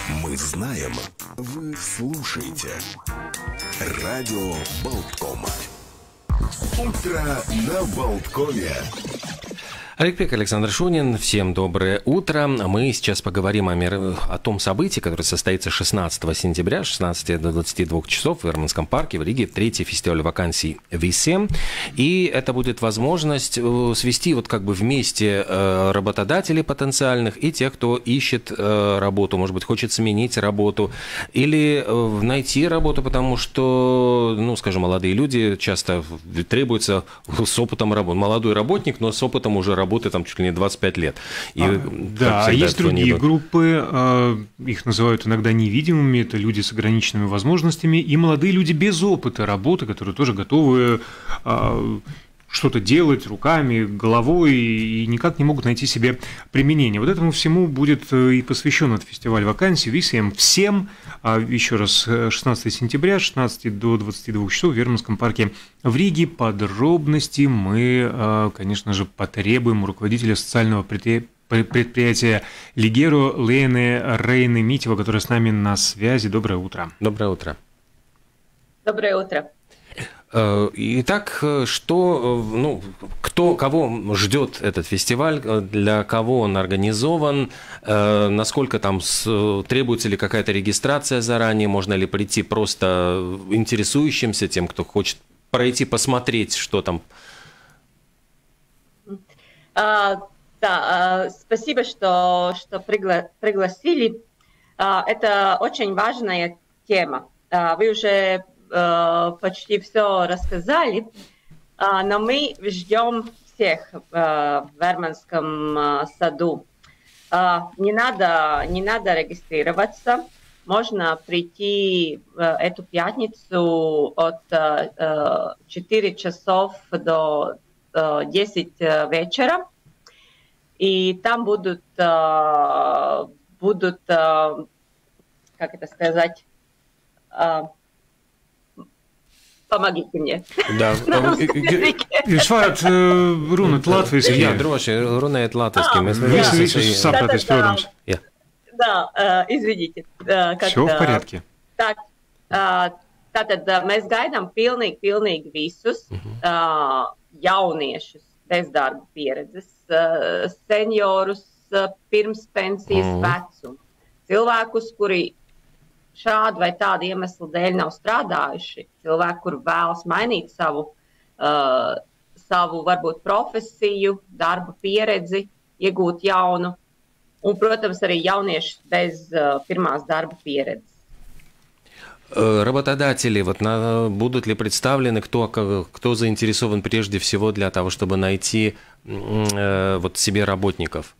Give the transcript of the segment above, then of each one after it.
Мы знаем, вы слушаете. Радио Болтком. Утро на Болткоме. Олег Пек, Александр Шунин. Всем доброе утро. Мы сейчас поговорим о том событии, которое состоится 16 сентября с 16 до 22 часов в Верманском парке в Риге. Третий фестиваль вакансий ВИСЕМ. И это будет возможность свести вместе работодателей потенциальных и тех, кто ищет работу, может быть, хочет сменить работу или найти работу, потому что, молодые люди часто требуются с опытом работы. Молодой работник, но с опытом уже работы чуть ли не 25 лет. И, есть другие группы, их называют иногда невидимыми, это люди с ограниченными возможностями и молодые люди без опыта работы, которые тоже готовы что-то делать руками, головой и никак не могут найти себе применение. Вот этому всему будет и посвящен этот фестиваль вакансий ВИСЕМ всем. Еще раз, 16 сентября, 16 до 22 часов в Верманском парке в Риге. Подробности мы, конечно же, потребуем у руководителя социального предприятия Лигеро Лены Рейны Митева, которая с нами на связи. Доброе утро. Доброе утро. Доброе утро. Итак, кого ждет этот фестиваль, для кого он организован, насколько там требуется ли какая-то регистрация заранее, можно ли прийти просто интересующимся, тем, кто хочет пройти, посмотреть, что там? Спасибо, что пригласили. Это очень важная тема. Вы уже почти все рассказали, но мы ждем всех в Верманском саду. Не надо регистрироваться, можно прийти эту пятницу от 4 часов до 10 вечера, и там будут как это сказать, помогите мне. Да. Jūs varat runāt latviski? Jā, droši, runājiet latviski. Visi sapratis, protams. Да, извините. Все в порядке. Tātad mēs gaidām pilnīgi visus jauniešus bezdarba pieredzes, seniorus pirms pensijas vecumu, cilvēkus, kuri šādu vai tādu iemeslu dēļ nav strādājuši, cilvēki, kur vēlas mainīt savu varbūt profesiju, darba pieredzi, iegūt jaunu, un, protams, arī jaunieši без pirmās darba pieredzes. Работодатели, будут ли представлены, кто заинтересован прежде всего для того, чтобы найти себе работников?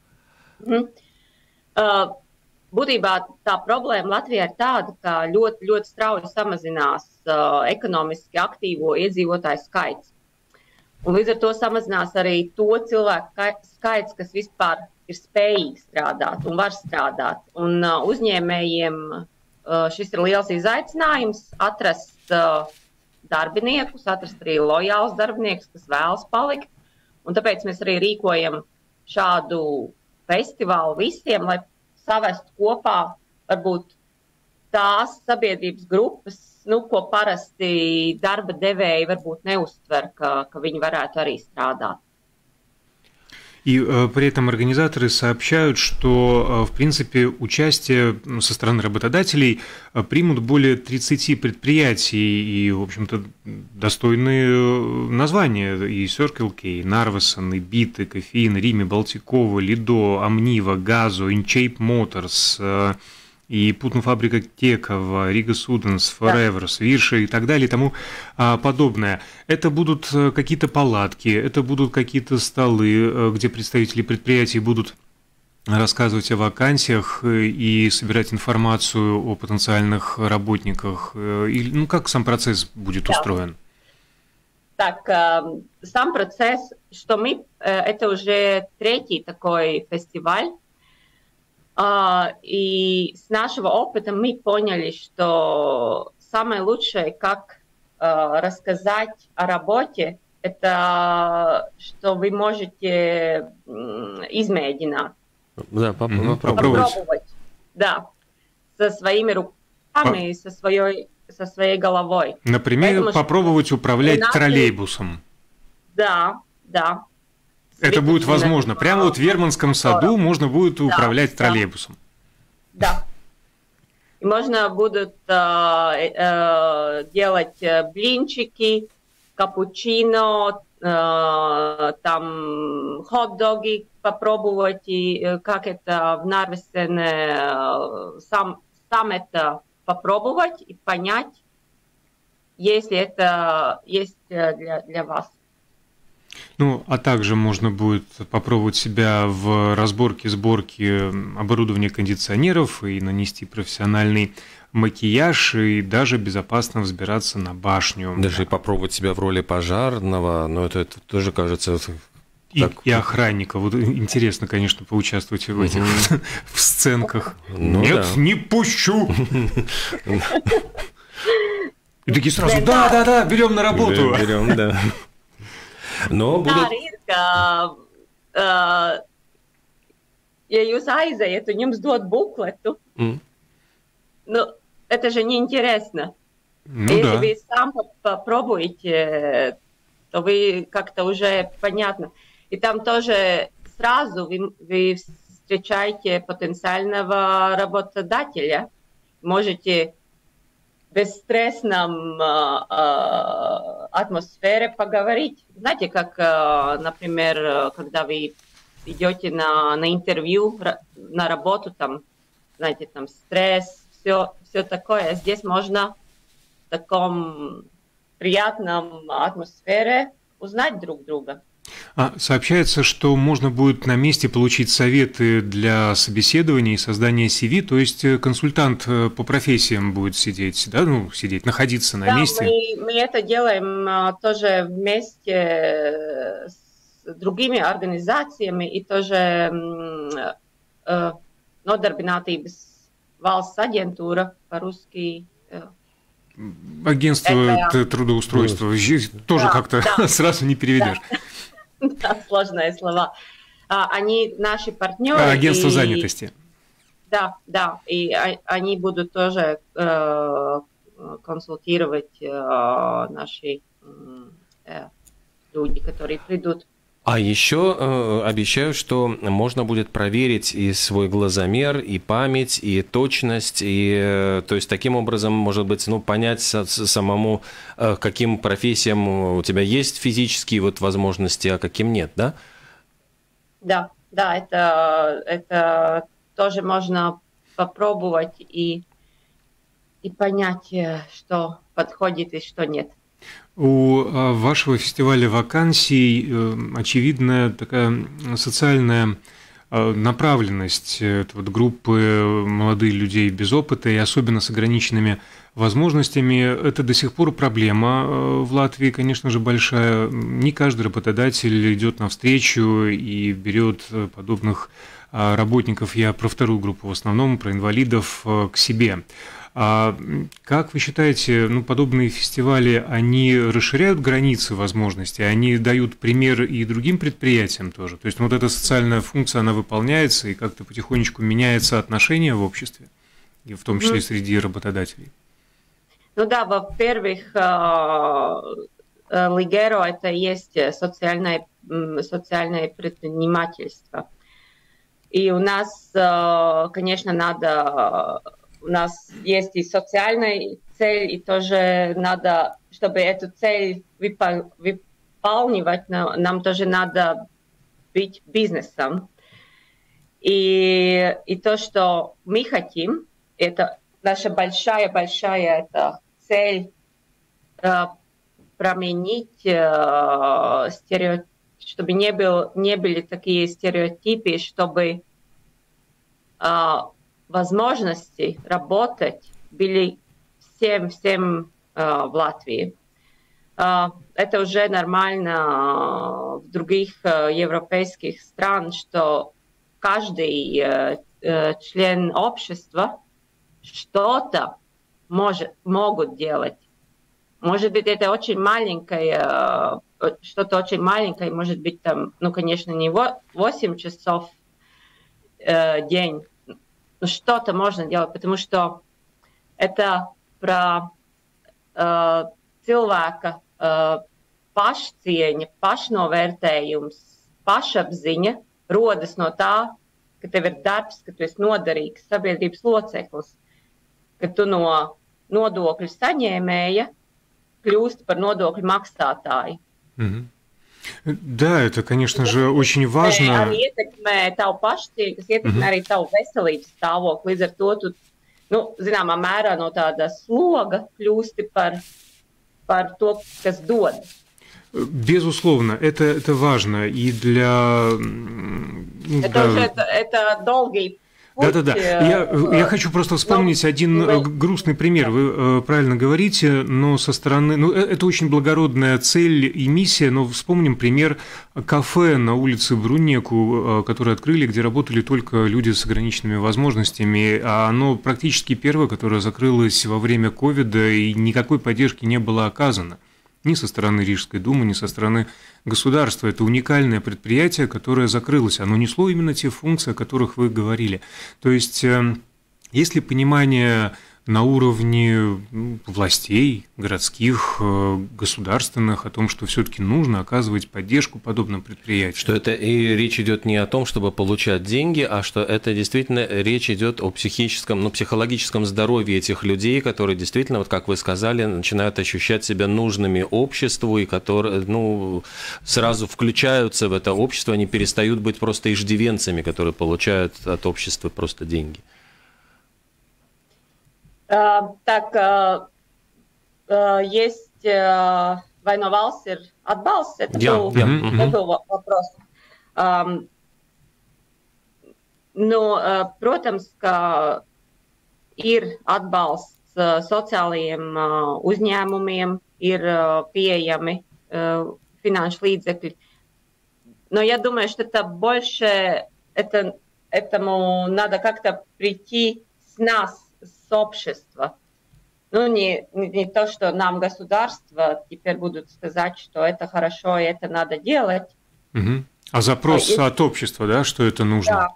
Būtībā tā problēma Latvijā ir tāda, ka ļoti strauji samazinās ekonomiski aktīvo iedzīvotāju skaits. Un līdz ar to samazinās arī to cilvēku skaits, kas vispār ir spējīgi strādāt un var strādāt. Un uzņēmējiem šis ir liels izaicinājums atrast darbiniekus, atrast arī lojālus darbiniekus, kas vēlas palikt. Un tāpēc mēs arī rīkojam šādu festivālu visiem, lai savest kopā varbūt tās sabiedrības grupas, ko parasti darba devēji varbūt neuztver, ka viņi varētu arī strādāt. И при этом организаторы сообщают, что, в принципе, участие со стороны работодателей примут более 30 предприятий и, в общем-то, достойные названия. И Circle K, и Narvesen, и Bit, и Кофеин, Rimi, Baltikova, Lido, Omniva, Gazo, InShape Motors, и Путнфабрика Текова, Рига Суденс, Forever, Свирша и так далее и тому подобное. Это будут какие-то палатки, это будут какие-то столы, где представители предприятий будут рассказывать о вакансиях и собирать информацию о потенциальных работниках. И, как сам процесс будет устроен? Так, сам процесс, что это уже третий такой фестиваль. И с нашего опыта мы поняли, что самое лучшее, как рассказать о работе, это что вы можете измерить. Да, попробовать. Да. со своими руками, со своей головой. Например, поэтому попробовать управлять троллейбусом. Да, да. Это будет возможно. Прямо вот в Верманском саду можно будет управлять троллейбусом. Да. И можно будет делать блинчики, капучино, там хот-доги попробовать, и как это в Нарвесене, сам это попробовать и понять, если это есть для вас. Ну, а также можно будет попробовать себя в сборке оборудования кондиционеров и нанести профессиональный макияж, и даже безопасно взбираться на башню. Даже и попробовать себя в роли пожарного, но это тоже кажется... И охранника. Вот интересно, конечно, поучаствовать в этих в сценках. Ну, нет, да. Не пущу! И такие сразу, да, берем на работу. Берем, да. Но будут... Ja jūs aiziet un jums dod bukletu, ну, это же неинтересно. Если вы сам попробуете, то вы как-то уже понятно. И там тоже сразу вы встречаете потенциального работодателя. Можете в бесстрессном атмосфере поговорить. Знаете, как, например, когда вы идете на интервью, на работу, там, знаете, там стресс, все такое. Здесь можно в таком приятном атмосфере узнать друг друга. Сообщается, что можно будет на месте получить советы для собеседования и создания CV, то есть консультант по профессиям будет сидеть, да, находиться на месте. Да, мы это делаем тоже вместе с другими организациями и тоже Nodarbinātības valsts aģentūra по-русски. Агентство трудоустройства. Тоже как-то сразу не переведешь. Да, сложные слова. Они наши партнеры. Агентство занятости. Да. И они будут тоже консультировать наши люди, которые придут. А еще обещаю, что можно будет проверить и свой глазомер, и память, и точность, и то есть таким образом, может быть, понять самому, каким профессиям у тебя есть физические вот возможности, а каким нет, да? Да, это тоже можно попробовать и понять, что подходит и что нет. У вашего фестиваля вакансий очевидная такая социальная направленность. Это вот группы молодых людей без опыта и особенно с ограниченными возможностями. Это до сих пор проблема в Латвии, конечно же, большая. Не каждый работодатель идет навстречу и берет подобных работников, я про вторую группу в основном, про инвалидов, к себе. А как вы считаете, подобные фестивали, они расширяют границы возможностей, они дают пример и другим предприятиям тоже? То есть вот эта социальная функция, она выполняется и как-то потихонечку меняется отношение в обществе, и в том числе среди работодателей? Ну да, во-первых, Ligero – это есть социальное предпринимательство. И у нас, конечно, у нас есть и социальная цель, и тоже надо, чтобы эту цель выполнять, нам тоже надо быть бизнесом. И то, что мы хотим, это наша большая это цель променить чтобы не были такие стереотипы, чтобы возможности работать были всем в Латвии. Это уже нормально в других европейских странах, что каждый член общества что-то могут делать. Может быть, это очень маленькое, что-то очень маленькое, может быть, там, конечно, не 8 часов в день, что-то можно делать, потому что это про cilvēka pašcieņa, pašnovērtējums, pašapziņa rodas no tā, ka tev ir darbs, ka tu esi noderīgs sabiedrības loceklis, ka tu no nodokļu saņēmēja kļūst par nodokļu maksātāju. Да, это, конечно же, очень важно. Arī ietekmē tavu pašcieņu, kas ietekmē arī tavu veselības stāvokli. Līdz ar to tu, zināmā mērā no tāda sloga kļūsti par to, kas dod. Безусловно, это важно и для... Это долгий путь. Да. Я хочу просто вспомнить один грустный пример. Вы правильно говорите, но со стороны... это очень благородная цель и миссия, но вспомним пример кафе на улице Брунеку, которое открыли, где работали только люди с ограниченными возможностями, а оно практически первое, которое закрылось во время ковида, и никакой поддержки не было оказано. Ни со стороны Рижской думы, ни со стороны государства. Это уникальное предприятие, которое закрылось. Оно несло именно те функции, о которых вы говорили. То есть, есть ли понимание на уровне властей, городских, государственных, о том, что все-таки нужно оказывать поддержку подобным предприятиям? Что это и речь идет не о том, чтобы получать деньги, а что это действительно речь идет о психологическом здоровье этих людей, которые действительно, вот как вы сказали, начинают ощущать себя нужными обществу и которые, сразу включаются в это общество, они перестают быть просто иждивенцами, которые получают от общества просто деньги. Есть vai no valsts ir atbalsts? Это был вопрос. Protams, ka ir atbalsts sociālajiem uzņēmumiem, ir pieejami финансовые līdzekļi. Но я думаю, что это больше, этому надо как-то прийти с нас, с общества. Не то, что нам государство теперь будут сказать, что это хорошо и это надо делать. А запрос от общества, да, что это нужно?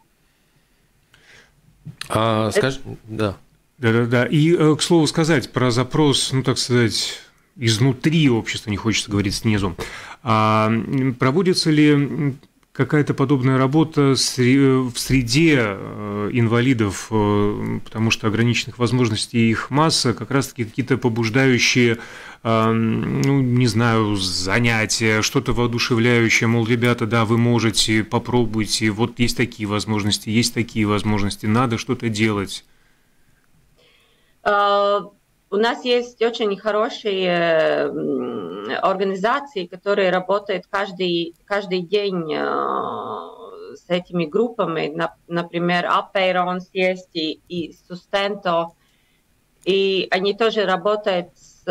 Да. Да. Да. И, к слову сказать, про запрос, так сказать, изнутри общества, не хочется говорить снизу. Проводится ли какая-то подобная работа в среде инвалидов, потому что ограниченных возможностей их масса, как раз-таки какие-то побуждающие, не знаю, занятия, что-то воодушевляющее, мол, ребята, да, вы можете, попробуйте, вот есть такие возможности, надо что-то делать. У нас есть очень хорошие организации, которые работают каждый день с этими группами. Например, Apeironis есть и Sustento. И они тоже работают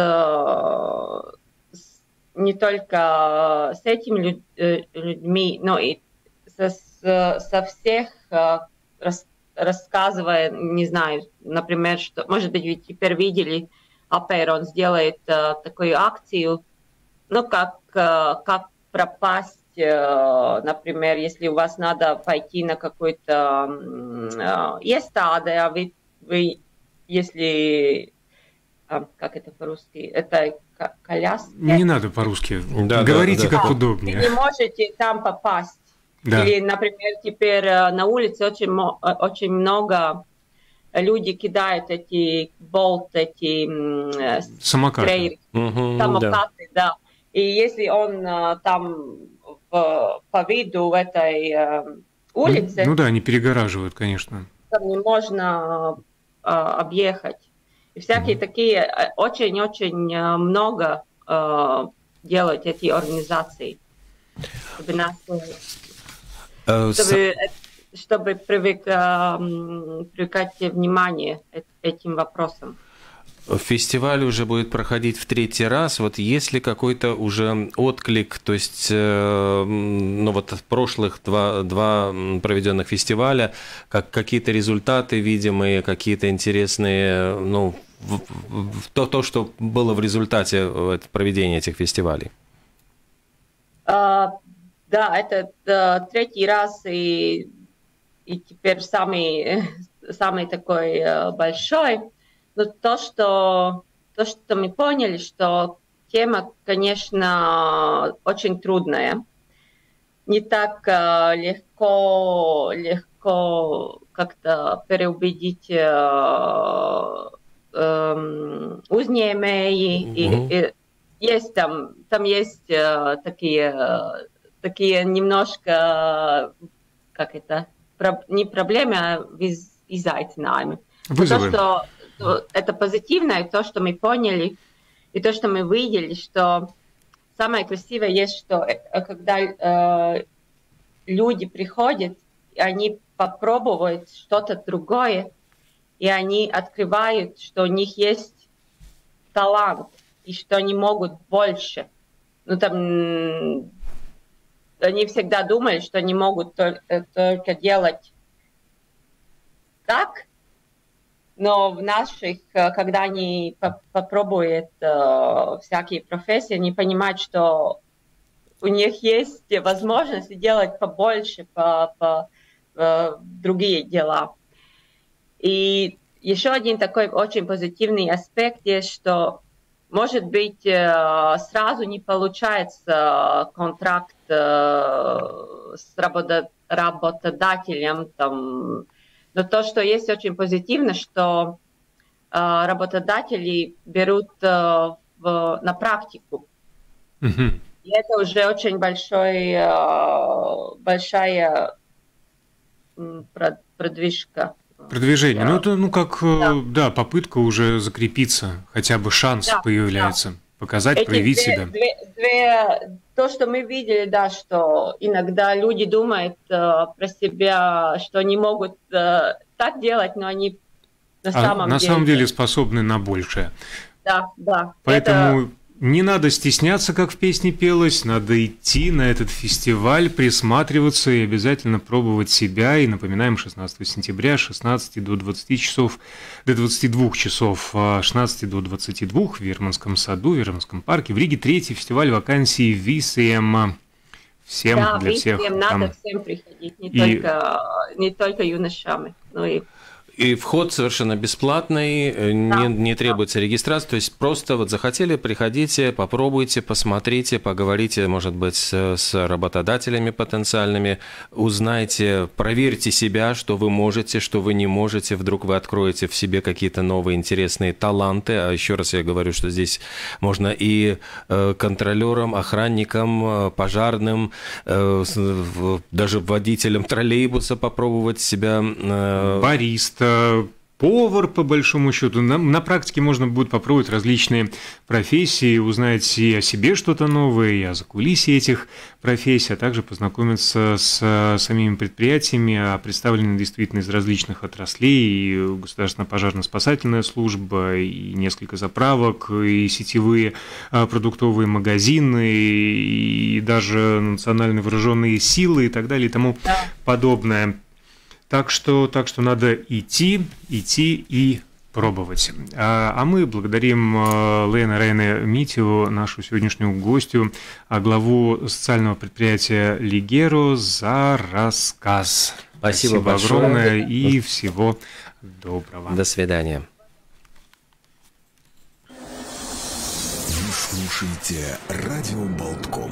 не только с этими людьми, но и со всех, рассказывая, не знаю, например, что, может быть, вы теперь видели, Apeironis делает такую акцию, как пропасть, например, если у вас надо пойти на какой-то иestāde, а вы если, как это по-русски, это коляска? Не надо по-русски, говорите как удобнее. Вы не можете там попасть. Да. Или, например, теперь на улице очень много люди кидают эти самокаты. Самокаты, да. И если он там по виду этой улицы... они перегораживают, конечно. Там не можно объехать. И всякие такие очень-очень много делают эти организации. Чтобы привлекать внимание этим вопросам. Фестиваль уже будет проходить в 3-й раз. Вот есть ли какой-то уже отклик, то есть, в прошлых два проведенных фестиваля, какие-то результаты видимые, какие-то интересные, то, что было в результате проведения этих фестивалей? Да, это 3-й раз, и и теперь самый такой большой. Но то, что мы поняли, что тема, конечно, очень трудная. Не так легко как-то переубедить узнемеи. Есть там есть такие немножко, как это, не проблемы, а изайcinājumi. Вызовы. То, что это позитивное, то, что мы поняли, и то, что мы видели, что самое красивое есть, что когда люди приходят, и они попробуют что-то другое, и они открывают, что у них есть талант, и что они могут больше. Ну, там, они всегда думали, что они могут только делать так, но в наших, когда они попробуют всякие профессии, они понимают, что у них есть возможность делать побольше, другие дела. И еще один такой очень позитивный аспект есть, что, может быть, сразу не получается контракт с работодателем, там, но то, что есть очень позитивно, что работодатели берут на практику. Угу. И это уже очень большая продвижка. Продвижение. Ну, это, попытка уже закрепиться, хотя бы шанс появляется, показать, проявить себя. То, что мы видели, что иногда люди думают про себя, что они могут так делать, но они на самом деле способны на большее. Да. Поэтому не надо стесняться, как в песне пелось, надо идти на этот фестиваль, присматриваться и обязательно пробовать себя. И напоминаем, 16 сентября с 16 до 20 часов, до 22 часов, 16 до 22 в Верманском саду, в Верманском парке. В Риге 3-й фестиваль вакансий ВИСМ. Всем, для всех. Надо всем приходить, не только юношам, но и... И вход совершенно бесплатный, не требуется регистрации, то есть просто вот захотели, приходите, попробуйте, посмотрите, поговорите, может быть, с работодателями потенциальными, узнайте, проверьте себя, что вы можете, что вы не можете, вдруг вы откроете в себе какие-то новые интересные таланты, а еще раз я говорю, что здесь можно и контролерам, охранникам, пожарным, даже водителям троллейбуса попробовать себя. Бариста, повар, по большому счету. На практике можно будет попробовать различные профессии, узнать и о себе что-то новое, и о закулисье этих профессий, а также познакомиться с самими предприятиями, представлены действительно из различных отраслей, и Государственная пожарно-спасательная служба, и несколько заправок, и сетевые продуктовые магазины, и даже национальные вооруженные силы и так далее и тому подобное. Так что надо идти и пробовать. А мы благодарим Лену Рейне Митеву, нашу сегодняшнюю гостью, главу социального предприятия «Лигеро», за рассказ. Спасибо большое. Огромное и всего доброго. До свидания. Вы слушаете радио Болтком.